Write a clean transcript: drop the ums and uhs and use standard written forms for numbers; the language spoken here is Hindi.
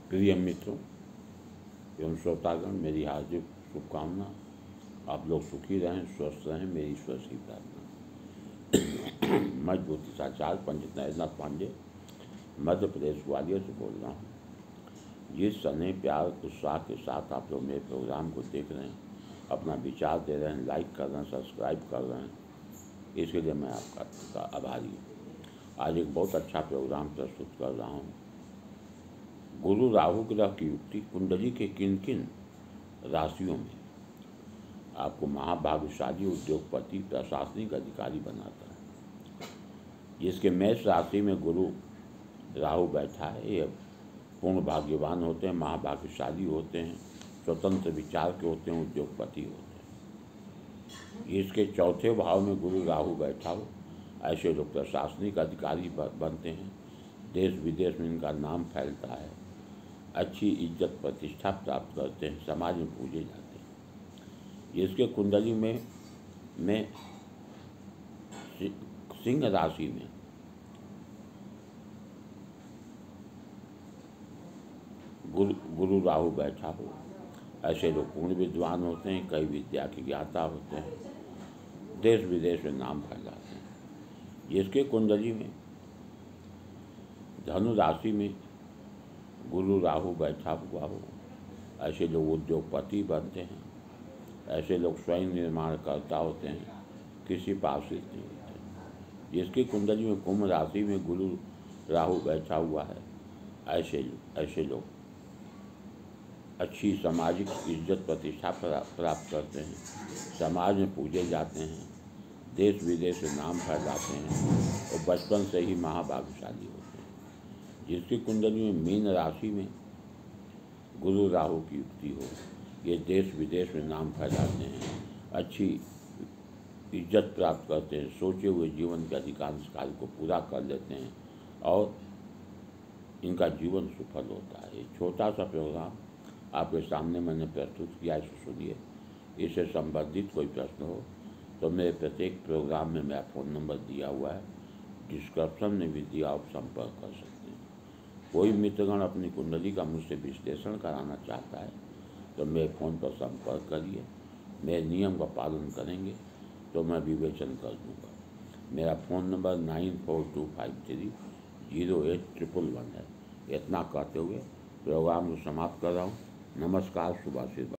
प्रिय मित्रों एवं श्रोतागण, मेरी हार्दिक शुभकामना। आप लोग सुखी रहें, स्वस्थ रहें, मेरी ईश्वर से प्रार्थना। मैं ज्योतिषाचार्य पंडित नरेंद्रनाथ पांडे मध्य प्रदेश ग्वालियर से बोल रहा हूँ। जिस स्नेह प्यार उत्साह के साथ आप लोग मेरे प्रोग्राम को देख रहे हैं, अपना विचार दे रहे हैं, लाइक कर रहे हैं, सब्सक्राइब कर रहे हैं, इसके लिए मैं आपका आभारी हूँ। आज एक बहुत अच्छा प्रोग्राम प्रस्तुत कर रहा हूँ। गुरु राहु ग्रह की युक्ति कुंडली के किन किन राशियों में आपको महाभाग्यशाली, उद्योगपति, प्रशासनिक अधिकारी बनाता है। जिसके मेष राशि में गुरु राहु बैठा है, ये पूर्ण भाग्यवान होते हैं, महाभाग्यशाली होते हैं, स्वतंत्र विचार के होते हैं, उद्योगपति होते हैं। इसके चौथे भाव में गुरु राहु बैठा हो, ऐसे लोग प्रशासनिक अधिकारी बनते हैं। देश विदेश में इनका नाम फैलता है, अच्छी इज्जत प्रतिष्ठा प्राप्त करते हैं, समाज में पूजे जाते हैं। इसके कुंडली में सिंह राशि में गुरु राहु बैठा हो, ऐसे लोग पूर्ण विद्वान होते हैं, कई विद्या के ज्ञाता होते हैं, देश विदेश में नाम फैलाते हैं। जिसके कुंडली में धनु राशि में गुरु राहु बैठा हुआ हो, ऐसे लोग उद्योगपति बनते हैं, ऐसे लोग स्वयं निर्माण करता होते हैं, किसी पर आश्रित नहीं होते। जिसकी कुंडली में कुंभ राशि में गुरु राहु बैठा हुआ है, ऐसे लोग अच्छी सामाजिक इज्जत प्रतिष्ठा प्राप्त करते हैं, समाज में पूजे जाते हैं, देश विदेश में नाम फैलाते हैं और बचपन से ही महाभाग्यशाली होते हैं। जिसकी कुंडली में मीन राशि में गुरु राहु की युक्ति हो, ये देश विदेश में नाम फैलाते हैं, अच्छी इज्जत प्राप्त करते हैं, सोचे हुए जीवन के अधिकांश कार्य को पूरा कर लेते हैं और इनका जीवन सफल होता है। छोटा सा प्रोग्राम आपके सामने मैंने प्रस्तुत किया, इसे सुनिए। इससे संबंधित कोई प्रश्न हो तो मेरे प्रत्येक प्रोग्राम में मेरा फ़ोन नंबर दिया हुआ है, डिस्क्रिप्शन में भी दिया, आप संपर्क कर सकते हैं। कोई मित्रगण अपनी कुंडली का मुझसे विश्लेषण कराना चाहता है तो मेरे फ़ोन पर संपर्क करिए। मेरे नियम का पालन करेंगे तो मैं विवेचन कर दूँगा। मेरा फ़ोन नंबर 9422530811 है। इतना कहते हुए प्रोग्राम को समाप्त कर रहा हूँ। नमस्कार, शुभ आशीर्वाद।